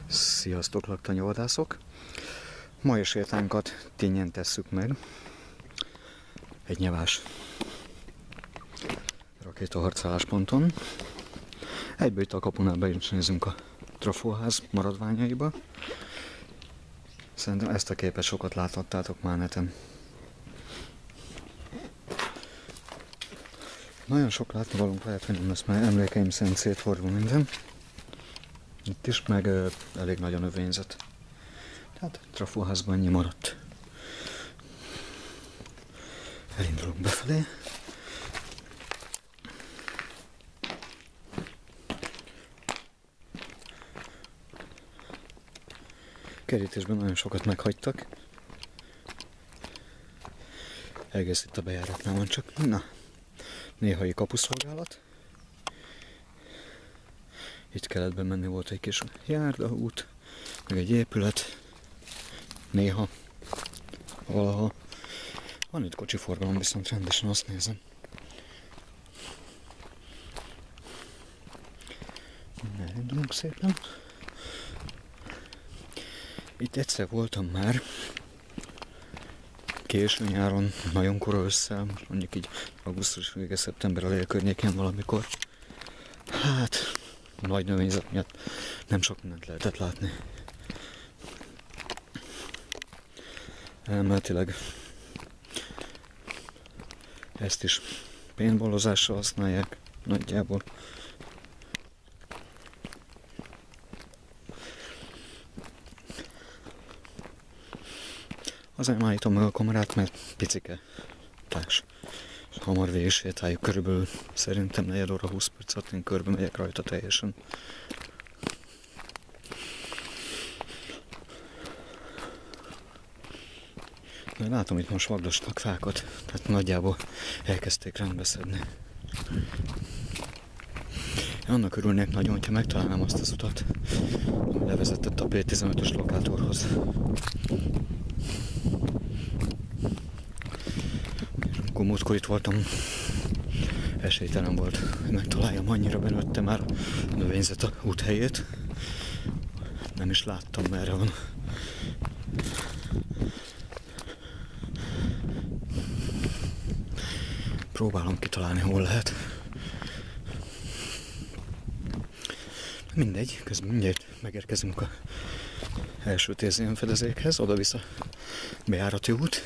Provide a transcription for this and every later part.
Sziasztok, laktanyavadászok! Mai sétánkat tényen tesszük meg. Egy nyevás rakétaharcálásponton. Egyből itt a kapunál be is nézünk a trafóház maradványaiba. Szerintem ezt a képet sokat láthattátok már neten. Nagyon sok látnivalónk lehet, hogy nem lesz, már emlékeim szerint szétfordul minden. Itt is, meg elég nagy a növényzet. Tehát trafóházban annyi maradt. Elindulunk befelé. Kerítésben nagyon sokat meghagytak. Egész itt a bejáratnál van csak. Na, néhai kapuszolgálat. Itt kellett bemenni, volt egy kis járdaút, meg egy épület. Néha, valaha. Van itt kocsiforgalom, viszont rendesen azt nézem. Elindulunk szépen. Itt egyszer voltam már, késő nyáron, nagyon kora ősszel, mondjuk így augusztus vége, szeptember eleje környékén valamikor. Hát, a nagy növényzet miatt nem sok mindent lehetett látni. Elméletileg ezt is paintballozásra használják nagyjából. Azért állítom meg a kamerát, mert picike társ. Hamar végig sétáljuk, körülbelül szerintem 4 óra 20 perc alatt én körbe megyek rajta teljesen. De látom, itt most vagdosnak fákat, tehát nagyjából elkezdték rendbeszedni. Én annak örülnék nagyon, hogyha megtalálnám azt az utat, ami levezetett a P15-ös lokátorhoz. Amikor múltkor itt voltam, esélytelen volt, hogy megtaláljam, annyira benőtte már a növényzet a úthelyét. Nem is láttam, merre van. Próbálom kitalálni, hol lehet. Mindegy, közben mindjárt megérkezünk a első TZM fedezékhez, oda-vissza bejárati út.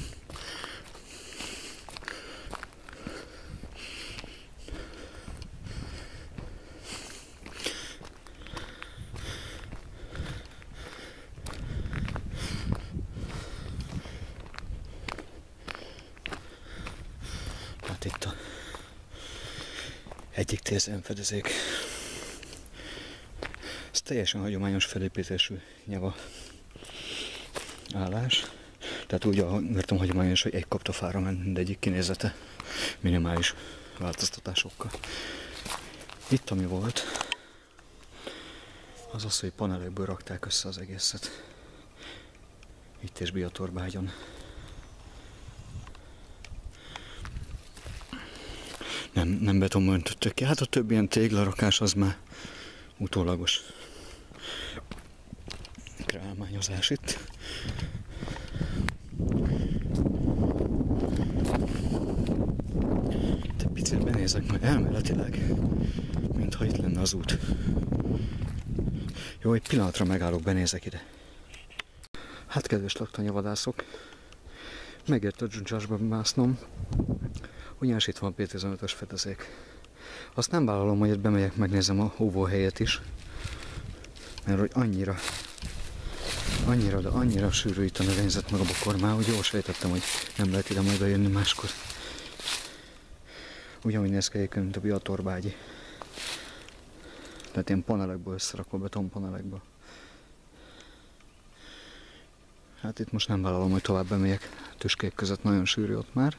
Hát itt a egyik TZM fedezék. Ez teljesen hagyományos felépítésű nyava állás. Tehát úgy értem hagyományos, hogy egy kaptafára ment mindegyik kinézete minimális változtatásokkal. Itt ami volt, az az, hogy panelekből rakták össze az egészet. Itt és Biatorbágyon. Nem betonban öntöttek ki. Hát a több ilyen téglarakás az már utólagos kreálmányozás itt. De picit benézek meg elméletileg, mintha itt lenne az út. Jó, egy pillanatra megállok, benézek ide. Hát kedves laktanyavadászok, megért a dzsuncsásba másznom, ugyanis itt van a P15-ös fedezék. Azt nem vállalom, hogy itt bemegyek, megnézem a óvóhelyet is, mert hogy annyira sűrű itt a növényzet meg a bokormá, hogy jól sejtettem, hogy nem lehet ide majd bejönni máskor. Ugyanúgy néz ki egyébként, mint a Biatorbágyi. Tehát ilyen panelekből összerakva, betonpanelekből. Hát itt most nem vállalom, hogy tovább bemegyek, tüskék között nagyon sűrű ott már.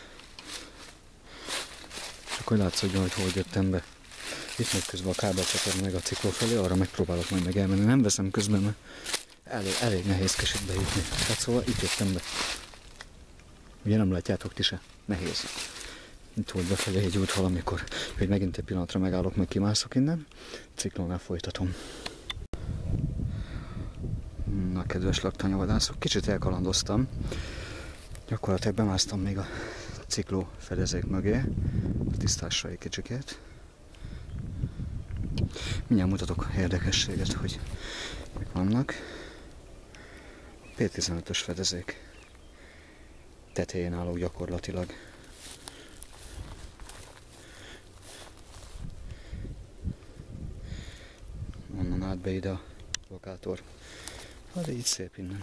Csak hogy látszódjon, hogy hol jöttem be. Itt megy közben a kábelcsatorna meg a cikló felé, arra megpróbálok majd meg elmenni. Nem veszem közben, mert elég nehézkes itt bejutni. Hát szóval itt jöttem be. Ugye nem látjátok ti se? Nehéz. Itt volt befelé egy út valamikor, hogy megint egy pillanatra megállok, meg kimászok innen. Ciklónál folytatom. Na, kedves laktanyavadászok, kicsit elkalandoztam. Gyakorlatilag bemásztam még a cikló fedezék mögé, a tisztásra egy kicsikét. Mindjárt mutatok érdekességet, hogy mik vannak. P15-ös fedezék tetején álló gyakorlatilag. Onnan át be ide a lokátor. Hát így szép innen.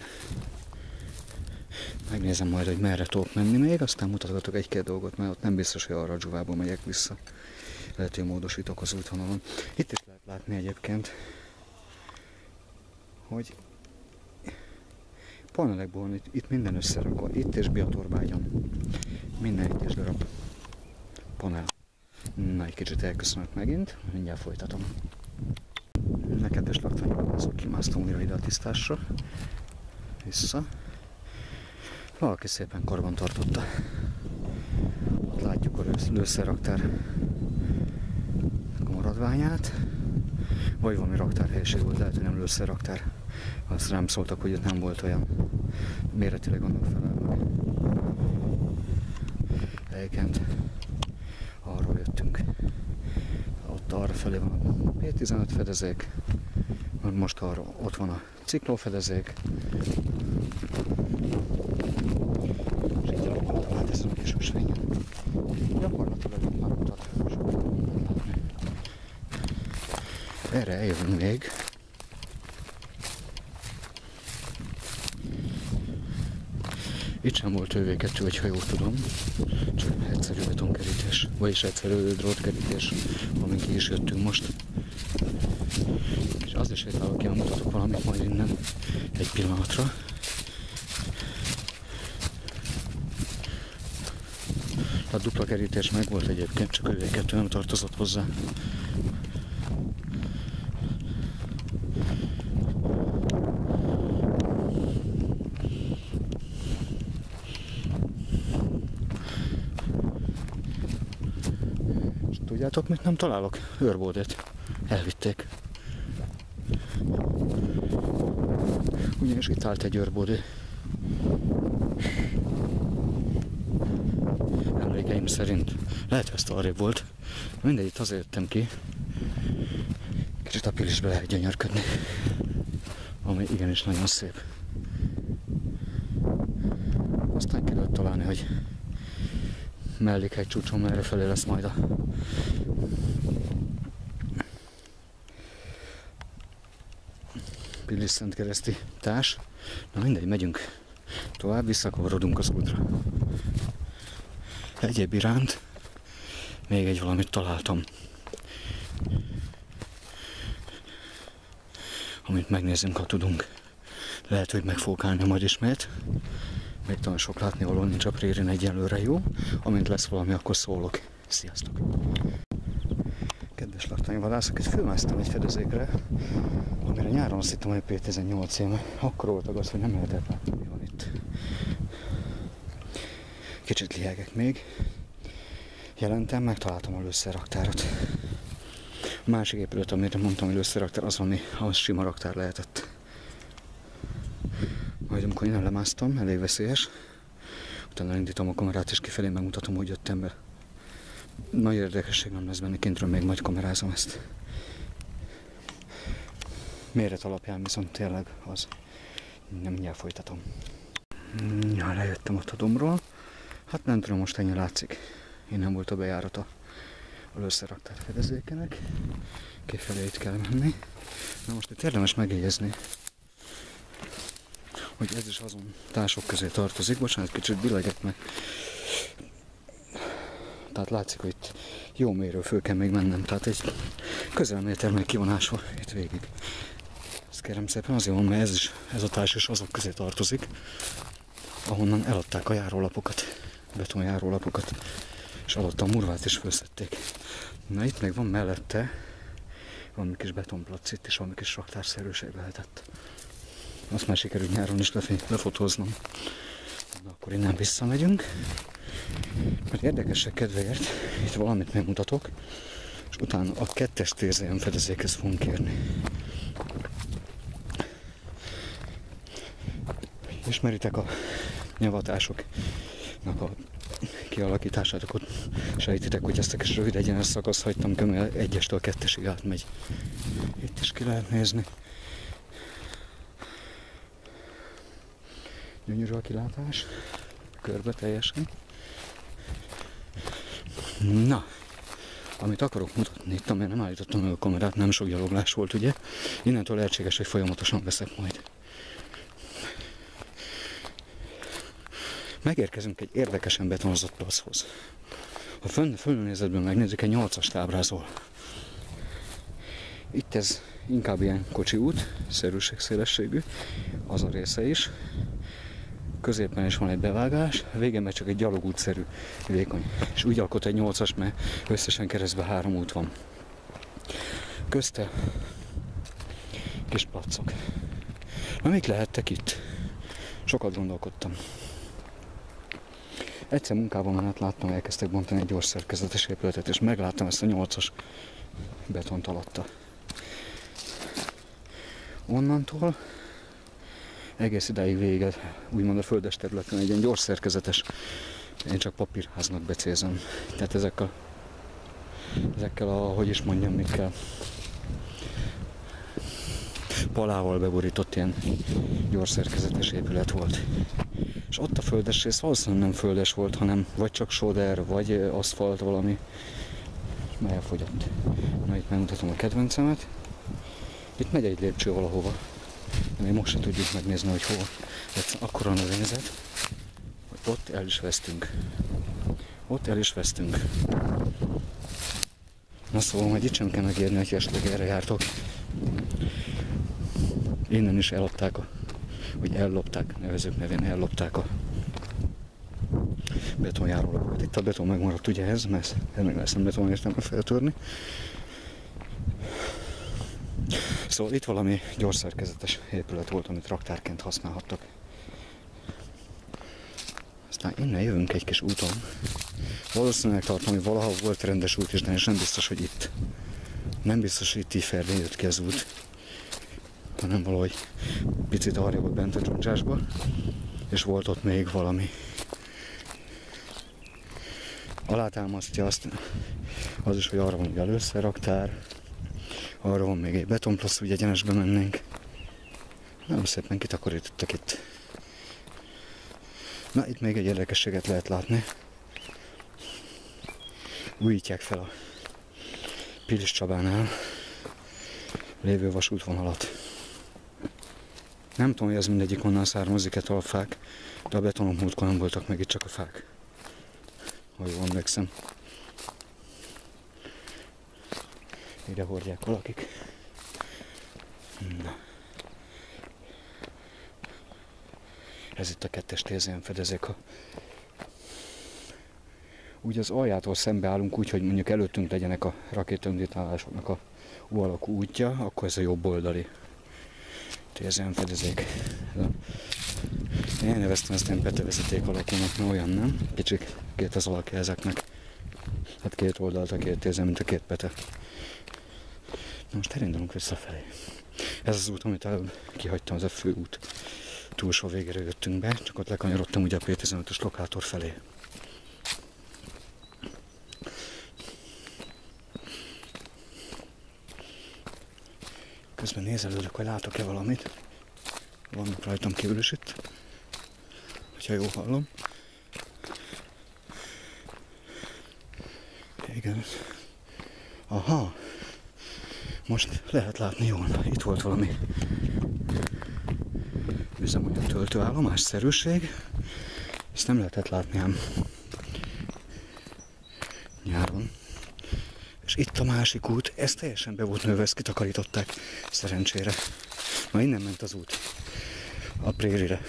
Megnézem majd, hogy merre tudok menni még, aztán mutatgatok egy-két dolgot, mert ott nem biztos, hogy arra a Dzsuvából megyek vissza. Lehet, hogy módosítok az útvonalon. Itt is lehet látni egyébként, hogy panelekból itt minden összerakva, itt és Biatorbágyon. Minden egyes darab panel. Na, egy kicsit elköszönök megint, mindjárt folytatom. Na, kedves laktanyavadászok, kimásztam újra ide a tisztásra. Vissza. Valaki szépen karban tartotta. Ott látjuk a lőszerraktár maradványát. Vagy valami raktárhelység volt, lehet, hogy nem lőszerraktár. Azt rám szóltak, hogy itt nem volt olyan méretileg annak felelve. Egyébként arról jöttünk. Ott arra felé van a P15 fedezék. Most arra ott van a ciklófedezék. És így alakultam át ezen a kis ösvényen. Gyakorlatilag ott már utat sokan látni. Erre eljövünk még. Itt sem volt ÖV2, hogyha jól tudom, csak egyszerű betonkerítés, vagyis egyszerű drótkerítés, amin ki is jöttünk most. És azért sétálok ki, mutatok valamit majd innen egy pillanatra. A dupla kerítés meg volt egyébként, csak ÖV2 nem tartozott hozzá. Tudjátok, mit nem találok? Őrbódét. Elvitték. Ugyanis itt állt egy őrbódé. Emlékeim szerint. Lehet, hogy ezt arrébb volt. Mindegy, itt azért jöttem ki. Kicsit a Pilisbe lehet gyönyörködni. Ami igenis nagyon szép. Aztán kellett találni, hogy mellékhegy csúcson merre felé lesz majd a Pilis-Szentkereszti társ. Na mindegy, megyünk tovább, visszakavarodunk az útra. Egyéb iránt még egy valamit találtam, amit megnézzünk, ha tudunk. Lehet, hogy meg fogok állni majd ismét. Még talán sok látnivaló nincs a prérin egyelőre, jó? Amint lesz valami, akkor szólok. Sziasztok! Kedves laktanyvadászok, itt fölmásztam egy fedezékre, amire nyáron azt hittem, hogy P18 éme. Akkor voltak az, hogy nem lehetett látni, mi van itt. Kicsit liegek még. Jelentem, megtaláltam a lőszerraktárat. A másik épület, amire mondtam, hogy lőszerraktár, az sima raktár lehetett. Majd amikor innen lemásztam, elég veszélyes. Utána indítom a kamerát és kifelé megmutatom, hogy jöttem be. Nagy érdekesség nem lesz benne, kintről még majd kamerázom ezt. Méret alapján viszont tényleg az. Nem mindjárt folytatom. Ja, lejöttem ott a dombról. Hát nem tudom, most ennyi látszik. Innen volt a bejárata a lőszerraktár fedezékenek. Kifelé itt kell menni. Na most itt érdemes megjegyezni, hogy ez is azon társok közé tartozik. Bocsánat, kicsit billegek meg. Tehát látszik, hogy itt jó mélyről föl kell még mennem. Tehát egy közel méter meg kivonásva itt végig. Ezt kérem szépen azért van, mert ez a társ is azok közé tartozik, ahonnan eladták a járólapokat, betonjárólapokat, és alatt a murvát is felszették. Na itt meg van mellette valami kis betonplac, itt is valami kis raktárszerűség lehetett. Azt már sikerült nyáron is lefotóznom. Na, akkor innen visszamegyünk. Mert érdekesek kedvéért itt valamit megmutatok, és utána a 2-es TZM fedezékhez fogunk kérni. ismeritek a nyavatásoknak a kialakítását, akkor sejtitek, hogy ezt a kis rövid egyenes szakaszt hagytam, kömmel 1-től 2-esig átmegy. Itt is ki lehet nézni. Gyönyörű a kilátás, körbe teljesen. Na, amit akarok mutatni itt, amire nem állítottam meg a kamerát, nem sok gyaloglás volt, ugye? Innentől lehetséges, hogy folyamatosan veszek majd. Megérkezünk egy érdekesen betonozott plachoz. Ha fölnézetből megnézzük, egy 8-ast ábrázol. Itt ez inkább ilyen kocsi út, szélességű, az a része is. Középen is van egy bevágás, végén meg csak egy gyalogútszerű vékony. És úgy alkot egy 8-as, mert összesen keresztben 3 út van. Közte kis placok. Na, mik lehettek itt? Sokat gondolkodtam. Egyszer munkában menet láttam, elkezdtek bontani egy gyors szerkezetes épületet, és megláttam ezt a 8-as betont alatta. Onnantól egész idáig végig, úgymond a földes területen egy ilyen gyors szerkezetes, én csak papírháznak becézem. Tehát ezekkel a, hogy is mondjam, mikkel palával beborított ilyen gyors szerkezetes épület volt. És ott a földes rész valószínűleg nem földes volt, hanem vagy csak sóder, vagy aszfalt valami, és elfogyott. Na, itt megmutatom a kedvencemet. Itt megy egy lépcső valahova. De még most sem tudjuk megnézni, hogy hova. Ez akkora növényzet, hogy ott el is vesztünk. Ott el is vesztünk. Na szóval, hogy itt sem kell megérni, hogy esetleg erre jártok. Innen is eladták, vagy ellopták, nevezők nevén ellopták a betonjárólagokat. Itt a beton megmaradt ugye ez, mert meg lesz nem beton értelme feltörni. Szóval itt valami gyors szerkezetes épület volt, amit raktárként használhattak. Aztán innen jövünk egy kis úton. Valószínűleg tartom, hogy valaha volt rendes út is, de és nem biztos, hogy itt. Nem biztos, hogy itt így felé jött ki az út, hanem valahogy picit arra volt bent a dzsundzsásba, és volt ott még valami. Alátámasztja azt az is, hogy arra van egy előszerraktár, arra van még egy betonplassz, úgy egyenesbe mennénk. Nagyon szépen kitakarítottak itt. Na, itt még egy érdekességet lehet látni. Újítják fel a Pilis Csabánál lévő vasútvonalat. Nem tudom, hogy ez mindegyik onnan származik-e a fák, de a betonom múltkor nem voltak meg, itt csak a fák. Ha jól emlékszem. Ide hordják valakik. Na. Ez itt a 2-es TZM fedezék. Úgy az aljától szembe állunk úgy, hogy mondjuk előttünk legyenek a rakétaindításoknak a U alakú útja, akkor ez a jobb oldali TZM fedezék. Én neveztem ezt ilyen petevezeték alakúnak, mert olyan nem. Kicsik két az alakja ezeknek. Hát két oldalt a két TZM, mint a két pete. Na most elindulunk visszafelé. Ez az út, amit előbb kihagytam, az a fő út. Túlsó végére jöttünk be, csak ott lekanyarodtam ugye a P15-ös lokátor felé. Közben nézelődök, hogy látok-e valamit. Vannak rajtam kívül is itt, hogyha jól hallom. Igen. Aha! Most lehet látni jól. Itt volt valami üzemanyag töltőállomás, szerűség. Ezt nem lehetett látni ám nyáron. És itt a másik út, ez teljesen be volt nőve, ezt kitakarították, szerencsére. Ma innen ment az út, a prérire.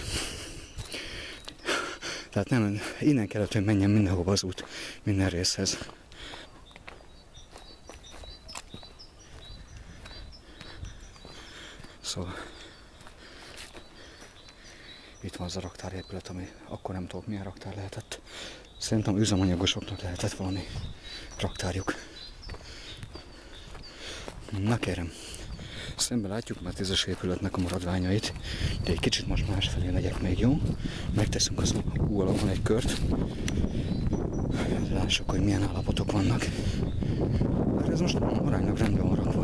Tehát nem, innen kellett, hogy menjen mindenhova az út, minden részhez. Szóval itt van az a raktárépület, ami akkor nem tudok milyen raktár lehetett. Szerintem üzemanyagosoknak lehetett valami raktárjuk. Na kérem. Szemben látjuk már 10-es épületnek a maradványait, de egy kicsit most másfelé megyek még, jó? Megteszünk az úvalóban egy kört. Lássuk, hogy milyen állapotok vannak. Hát ez most aránylag rendben van rakva.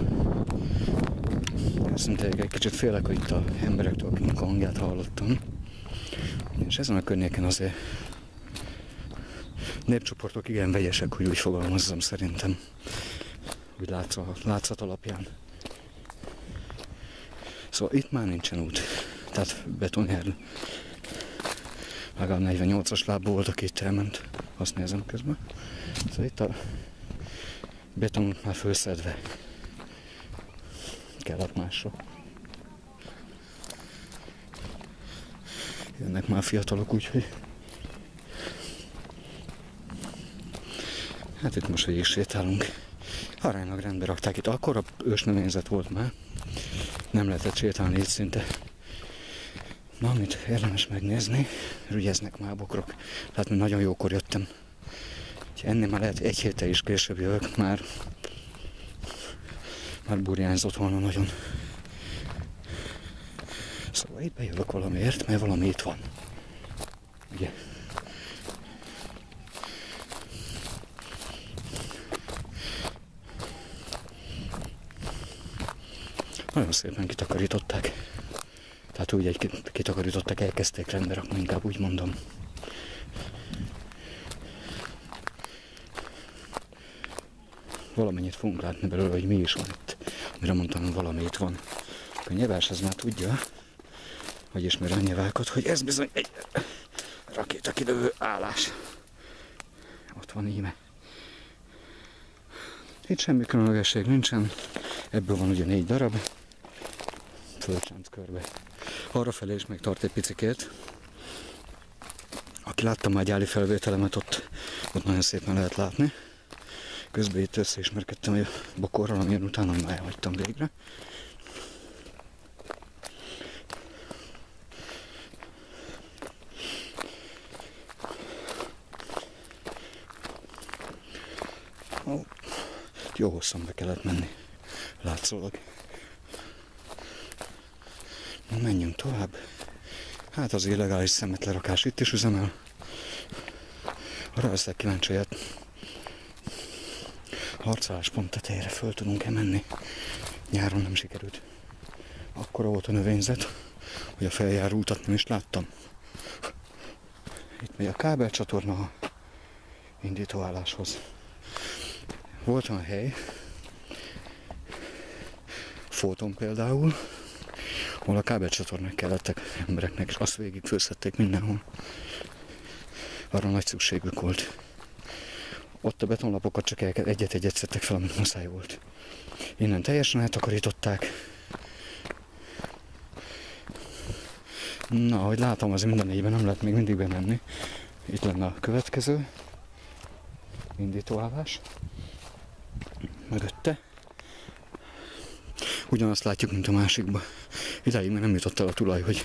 Szinte egy kicsit félek, hogy itt a emberektől, akiknek a hangját hallottam. És ezen a környéken azért népcsoportok igen vegyesek, hogy úgy fogalmazzam szerintem. Úgy látszat alapján. Szóval itt már nincsen út. Tehát betonjáró. Legalább 48-as lábból volt, aki itt elment. Azt nézem közben. Szóval itt a beton már fölszedve. Kellett másra. Jönnek már fiatalok, úgyhogy... Hát itt most végig sétálunk. Aránylag rendbe rakták itt. Akkora ősnövényzet volt már. Nem lehetett sétálni itt szinte. Na, amit érdemes megnézni, rügyeznek már a bokrok. Tehát még nagyon jókor jöttem. Ennél már lehet egy héttel is később jövök, már burjánzott volna nagyon. Szóval itt bejövök valamiért, mert valami itt van. Ugye? Nagyon szépen kitakarították. Tehát úgy egy kitakarították, elkezdték rendbe rakni, inkább úgy mondom. Valamennyit fogunk látni belőle, hogy mi is van itt. Mire mondtam, hogy valami itt van. A nyevás az már tudja, hogy ismeri a nyevákat, hogy ez bizony egy rakétakilövő állás. Ott van íme. Itt semmi különlegesség nincsen. Ebből van ugye 4 darab. Fölcsánc körbe. Arrafelé is még tart egy picikét. Aki látta már gyáli felvételemet, ott nagyon szépen lehet látni. Közben itt összeismerkedtem a bokorral, amilyen utána már elhagytam végre. Jó hosszan be kellett menni, látszólag. Na, menjünk tovább. Hát az illegális szemetlerakás itt is üzemel. Arra leszek kíváncsi, hogy harcolás pont tetejére föl tudunk-e menni. Nyáron nem sikerült. Akkora volt a növényzet, hogy a feljáró utat nem is láttam. Itt megy a kábelcsatorna a indítóálláshoz. Volt olyan hely, Fóton például, ahol a kábelcsatornák kellettek embereknek, és azt végig főzhették mindenhol. Arra nagy szükségük volt. Ott a betonlapokat csak egyet-egyet szedtek fel, amit muszáj volt. Innen teljesen eltakarították. Na, ahogy látom, az minden négyben nem lehet még mindig bemenni. Itt lenne a következő indítóállás. Mögötte. Ugyanazt látjuk, mint a másikba. Idáig még nem jutott el a tulaj, hogy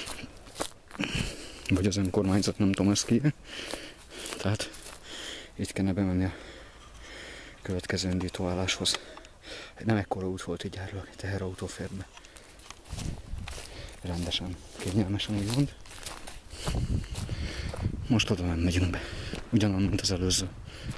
vagy az önkormányzat, nem tudom, ez ki. Tehát így kellene bemenni a következő indítóálláshoz. Nem ekkora út volt így járulak, egy teherautó fér be. Rendesen, kényelmesen úgy mond. Most oda nem megyünk be. Ugyanaz, mint az előző.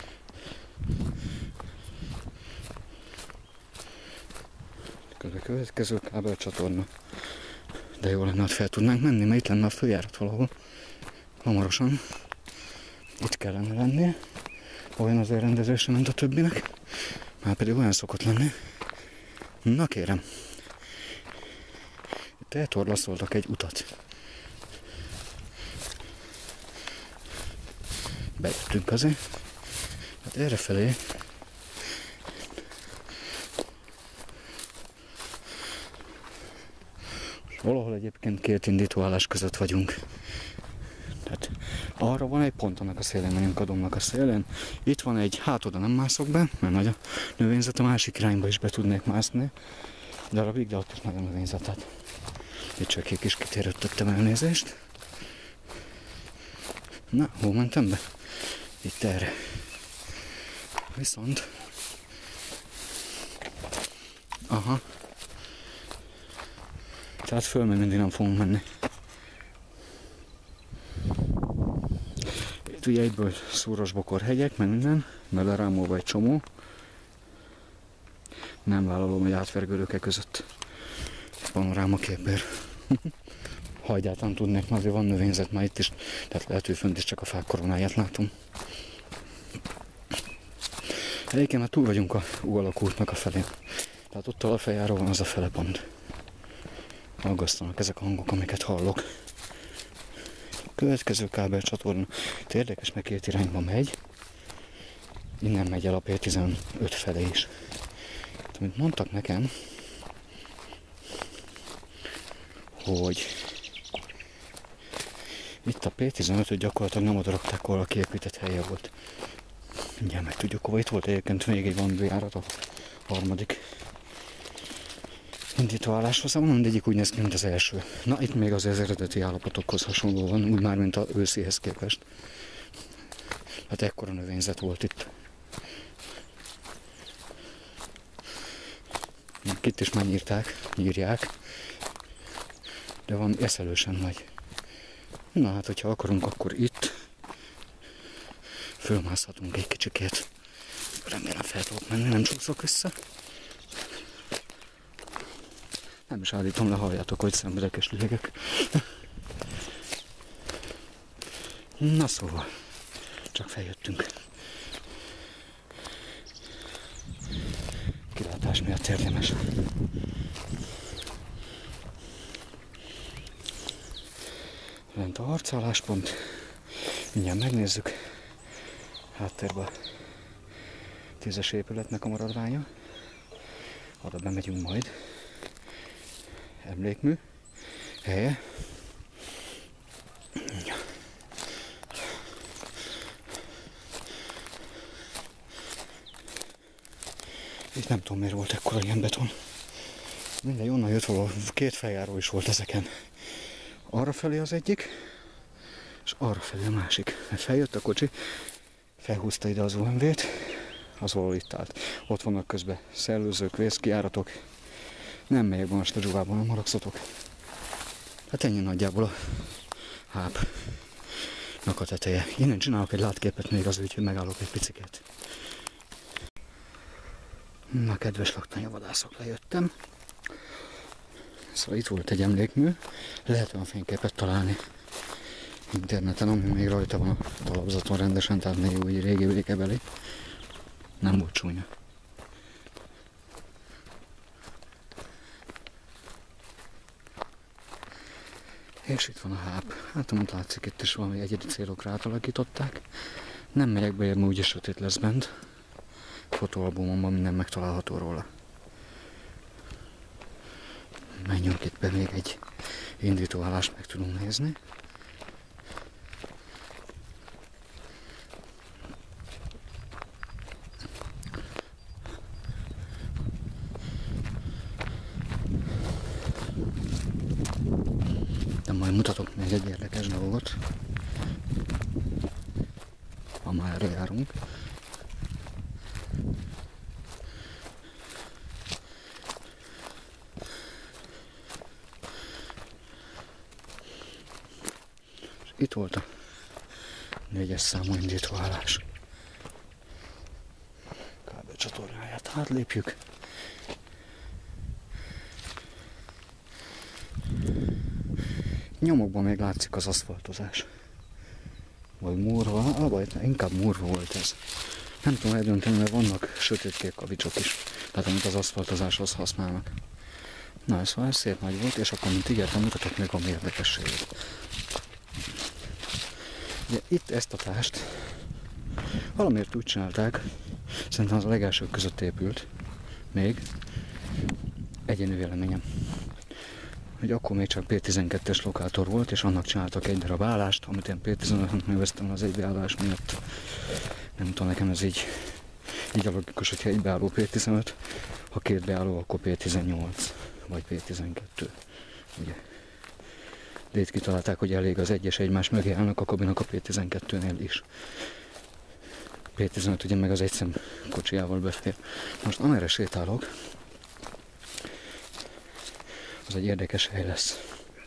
Következő kábelcsatorna. De jó lenne, hogy fel tudnánk menni, mert itt lenne a főjárat valahol. Hamarosan. Itt kellene lennie. Olyan az elrendezésre, mint a többinek. Már pedig olyan szokott lenni. Na kérem. Itt eltorlaszoltak egy utat. Bejöttünk azért. Hát errefelé. Valahol egyébként két indítóállás között vagyunk. Tehát arra van egy pont annak a szélén, megyünk a dombnak a szélén. Itt van egy, hát oda nem mászok be, mert nagy a növényzet, a másik irányba is be tudnék mászni. Darabig, de ott is nagy a növényzet. Tehát itt csak egy kis kitérőt tettem, elnézést. Na, hol mentem be? Itt erre. Viszont... Aha. Tehát föl még mindig nem fogunk menni. Itt ugye egyből Szúrosbokor hegyek, meg minden, Melerámolva egy csomó. Nem vállalom, hogy átvergődök között panorámaképért. Ha egyáltalán tudnék, mert azért van növényzet már itt is, tehát lehet, hogy fönt is csak a fák koronáját látom. Egyébként már túl vagyunk a U-alakú útnak a felén. Tehát ott a feljáról van az a fele pont. Aggasztanak ezek a hangok, amiket hallok. A következő kábelcsatorna érdekes, meg két irányba megy. Innen megy el a P15 felé is. Tehát, amit mondtak nekem, hogy itt a P15-öt gyakorlatilag nem oda rakták, ahol a kiépített helye volt. Mindjárt meg tudjuk, hova itt volt egyébként még egy vandójárat, a harmadik indítóálláshoz, mindegyik úgy néz ki, mint az első. Na, itt még az eredeti állapotokhoz hasonló van, úgy már, mint az őszéhez képest. Hát ekkora növényzet volt itt. Itt is már nyírják, de van eszelősen nagy. Na hát, hogyha akarunk, akkor itt fölmászhatunk egy kicsikét. Remélem fel tudok menni, nem csúszok vissza. Nem is állítom le, halljátok, hogy szenvedek és lihegek. Na szóval, csak feljöttünk. Kilátás miatt érdemes. Lent a harcálláspont. Mindjárt megnézzük. Háttérben a 10-es épületnek a maradványa. Arra bemegyünk majd. Emlékmű helye. Itt nem tudom, miért volt ekkora ilyen beton. Mindegy, onnan jött valahol, két feljáró is volt ezeken. Arra felé az egyik, és arra felé a másik. Feljött a kocsi, felhúzta ide az OMV-t, az valahol itt állt. Ott vannak közben szellőzők, vészkijáratok. Nem megyek be most a dzsuvában, nem haragszatok. Hát ennyi nagyjából a hápnak a teteje. Innen csinálok egy látképet még az úgy, hogy megállok egy picikét. Na, kedves laktanyavadászok, lejöttem. Szóval itt volt egy emlékmű. Lehet olyan fényképet találni interneten, ami még rajta van a talapzaton rendesen, tehát még úgy régi békebeli. Nem volt csúnya. És itt van a háp. Hát amint látszik, itt is valami egyedi célokra átalakították. Nem megyek be, mert úgyis sötét lesz bent. Fotóalbumomban minden megtalálható róla. Menjünk itt be, még egy indítóállást meg tudunk nézni. De majd mutatok még egy érdekes dolgot, ha már erre járunk. Itt volt a 4-es számú indítóállás. Kábelcsatornáját átlépjük. Nyomokban még látszik az aszfaltozás. Vagy múrva, vagy inkább múrva volt ez. Nem tudom eldönteni, mert vannak sötétkék kavicsok is. Tehát amit az aszfaltozáshoz használnak. Na, szóval ez szép nagy volt, és akkor, mint ígértem, mutatok még valami érdekességet. Ugye itt ezt a tást valamiért úgy csinálták, szerintem az a legelsők között épült, még, egyéni véleményem, hogy akkor még csak P12-es lokátor volt, és annak csináltak egy darab állást, amit én P15-nek neveztem az egybeállás miatt. Nem tudom, nekem ez így a logikus, hogyha egy beálló P15, ha két beálló, akkor P18, vagy P12, ugye. De itt kitalálták, hogy elég az egyes egymás mögé állnak a kabinak a P12-nél is. P15 ugye meg az egyszem kocsijával befér. Most amerre sétálok, az egy érdekes hely lesz.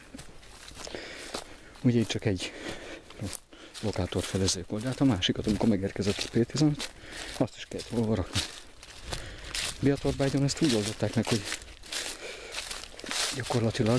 Ugye itt csak egy lokátor fedezék volt, de hát a másikat, amikor megérkezett a P15, azt is kellett hol rakni. Biatorbágyon ezt úgy oldották meg, hogy gyakorlatilag,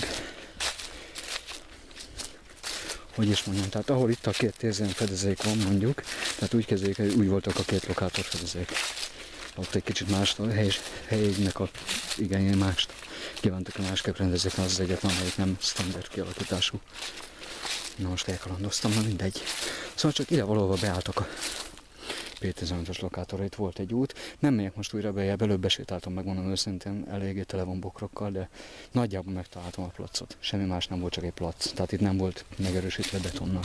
hogy is mondjam, tehát ahol itt a két térzén fedezék van mondjuk, tehát úgy kezeljük, hogy úgy voltak a két lokátor fedezék. Ott egy kicsit más a helyének a igénye mást. Kívántak a másképp rendezik, az egyetlen, amelyik nem standard kialakítású. Na most elkalandoztam, na mindegy. Szóval csak ide valahol beálltak a P15-ös lokátorra, itt volt egy út. Nem megyek most újra bejebb, előbb besétáltam, megmondom őszintén, eléggé tele van bokrokkal, de nagyjából megtaláltam a placot. Semmi más nem volt, csak egy plac. Tehát itt nem volt megerősítve betonnal.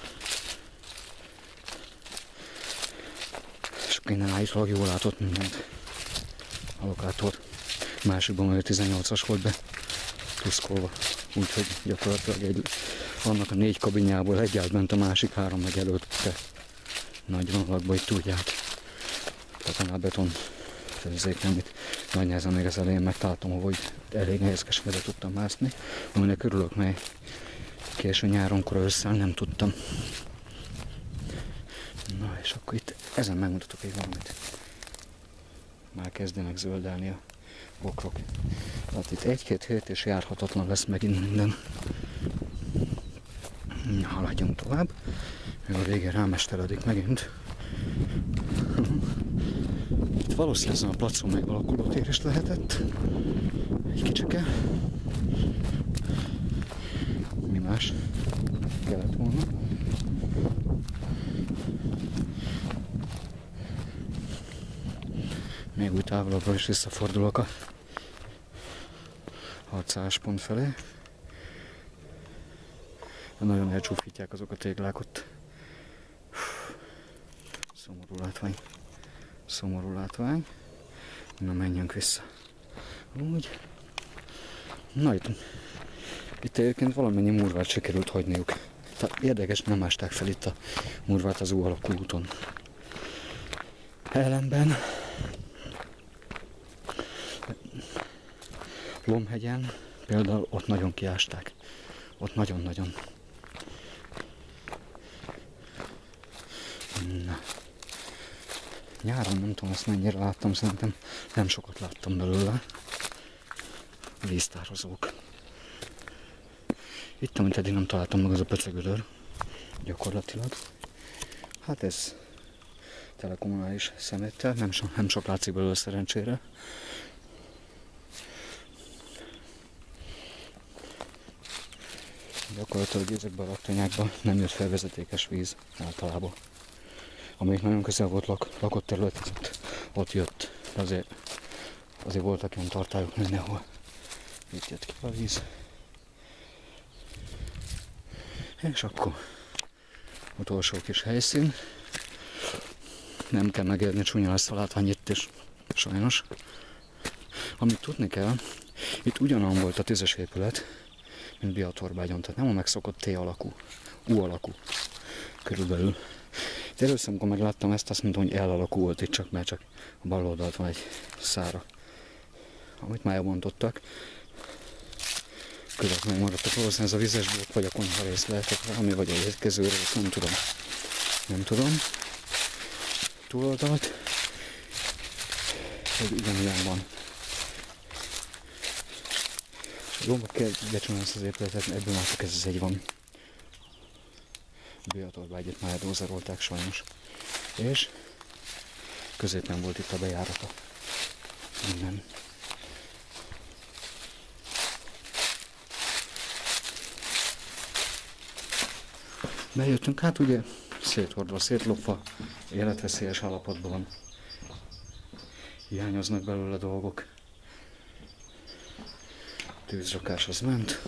És innen állítólag jól látott mindent a lokátor. Másikban majd 18-as volt be tuszkolva. Úgyhogy gyakorlatilag annak a 4 kabinjából egy állt bent, a másik 3 meg előtte. Nagy vonalakban itt tudják. Tehát annál beton fedezék, amit nagy nehezen még az elején megtaláltam, hogy elég nehézkesen bele tudtam mászni. Aminek örülök, mert késő nyáronkor ősszel nem tudtam. Na és akkor itt ezen megmutatok egy valamit. Már kezdenek zöldelni a bokrok. Tehát itt 1-2 hét és járhatatlan lesz megint minden. Haladjunk tovább. Még a végén rámesteredik megint. Itt valószínűleg ezen a placon még valakulótér is lehetett. Egy kicsike. Mi más kellett volna. Még úgy távolabbra is visszafordulok a harcáspont felé. Nagyon elcsúfítják azok a téglák ott. Szomorú látvány. Szomorú látvány. Na, menjünk vissza. Úgy. Na, itt egyébként valamennyi murvát sikerült hagyniuk. Tehát érdekes, nem ásták fel itt a murvát az U alakú úton. Ellenben Lomhegyen például ott nagyon kiásták. Ott nagyon-nagyon. Na. Nyáron nem tudom, ezt mennyire láttam, szerintem nem sokat láttam belőle. Víztározók. Itt, amit eddig nem találtam meg, az a pöcegödör. Gyakorlatilag. Hát ez telekommunális szeméttel, nem sok látszik belőle szerencsére. Gyakorlatilag ezekben a laktanyákban nem jött fel vezetékes víz általában. Amelyik nagyon közel volt lakott terület, ott jött. Azért voltak ilyen tartályok mindenhol. Itt jött ki a víz. És akkor utolsó kis helyszín. Nem kell megérni, csúnya lesz a látvány itt is, sajnos. Amit tudni kell, itt ugyanolyan volt a 10-es épület, mint Biatorbágyon, tehát nem a megszokott T alakú, U alakú körülbelül. Itt először, amikor megláttam ezt, azt mondtam, hogy L alakú volt itt csak, mert csak a bal oldalt van egy szára, amit már elbontottak. Kövek megmaradtak, valószínűleg ez a vizes blokk, vagy a konyha rész lehetett valami, vagy a étkező rész, nem tudom. Nem tudom. Túloldalt, hogy ugyanilyen van. Jobban kell becsülni ezt az épületet, ebből már csak ez az egy van. Biatorbágyat már eldózerolták sajnos. És középen volt itt a bejárata. Innen. Bejöttünk, hát ugye széthordva, szétlopva, életveszélyes állapotban. Hiányoznak belőle dolgok. Tűzrakás az ment.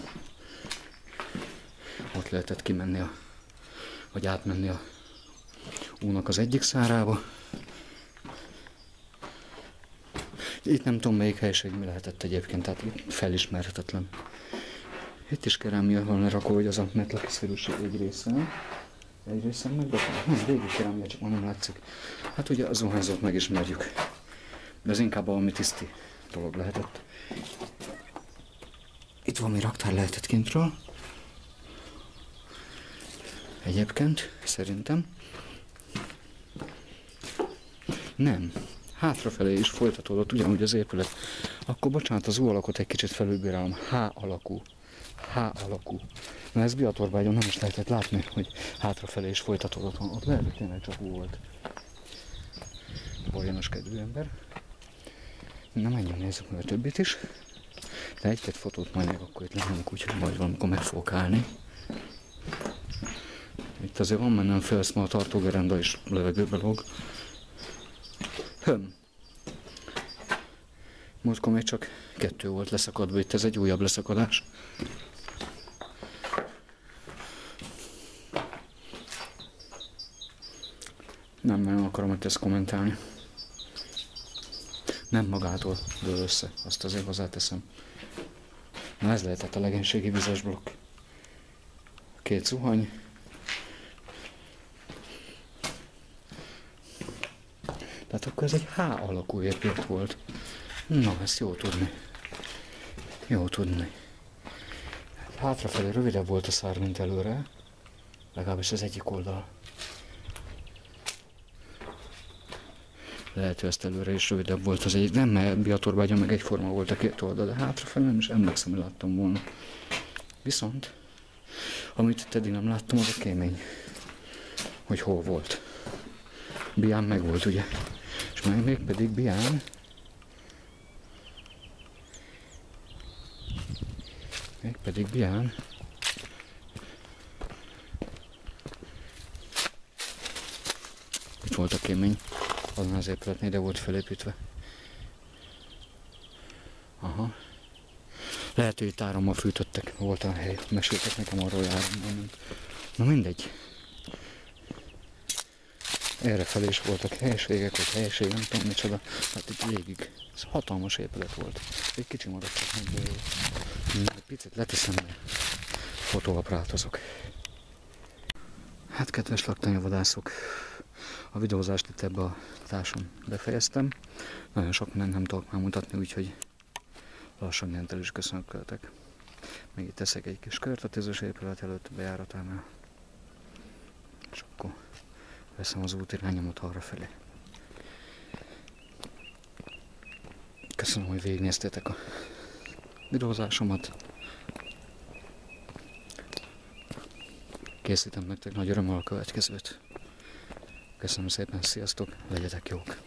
Ott lehetett kimenni vagy átmenni a únak az egyik szárába. Itt nem tudom melyik helység mi lehetett egyébként, tehát itt felismerhetetlen. Itt is kerámia van lerakó, hogy az a metlakiszerűs egy részen. Egy részen meg nem, végig kerámia, csak nem látszik. Hát ugye az zuhányzót megismerjük. De ez inkább valami tiszti dolog lehetett. Itt valami raktár lehetett kintről. Egyébként, szerintem. Nem. Hátrafelé is folytatódott ugyanúgy az épület. Akkor bocsánat, az U alakot egy kicsit felülbírálom. H alakú. H alakú. Na ez Biatorbágyon nem is lehetett látni, hogy hátrafelé is folytatódott. Ott lehet, hogy tényleg csak U volt. Borjanos kedvű ember. Na menjünk, nézzük meg a többit is. De egy-két fotót majd még akkor itt lenyomok, úgyhogy majd valamikor meg fogok állni. Itt azért van mennem félsz, ma a tartógerenda is levegőbe lóg. Múltkor még csak 2 volt leszakadva, itt ez egy újabb leszakadás. Nem akarom itt ezt kommentálni. Nem magától dől össze, azt azért hozzáteszem. Na ez lehetett a legénységi vizes blokk. 2 zuhany. Tehát akkor ez egy H alakú épület volt. Na, ezt jó tudni. Jó tudni. Hátrafelé rövidebb volt a szár, mint előre. Legalábbis az egyik oldal. Lehet, hogy ezt előre is rövidebb volt az egyik. Nem, mert Biatorbágyon meg egyforma volt a 2 oldal, de hátrafelé nem is emlékszem, hogy láttam volna. Viszont, amit itt eddig nem láttam, az a kémény. Hogy hol volt. Bián meg volt, ugye? És még pedig Bián itt volt a kémény, azon az épületnél, de volt felépítve. Aha. Lehet, hogy itt árammal fűtöttek, volt a hely, meséltek nekem arról, hogy árammal. Na mindegy. Errefelé is voltak helyiségek, vagy helyiség, nem tudom micsoda. Hát itt végig. Ez hatalmas épület volt. Egy kicsi maradt csak meg belőle. Egy picit leteszem, de fotóaprátozok. Hát kedves laktanyavadászok, a videózást itt ebbe a táson befejeztem. Nagyon sok mindent nem tudok már mutatni, úgyhogy lassan mindent el is köszönök. Még itt teszek egy kis kört a tűzös épület előtt bejáratánál. És akkor veszem az útirányomat arrafelé. Köszönöm, hogy végignéztétek a videózásomat. Készítem nektek nagy örömmel a következőt. Köszönöm szépen, sziasztok, legyetek jók!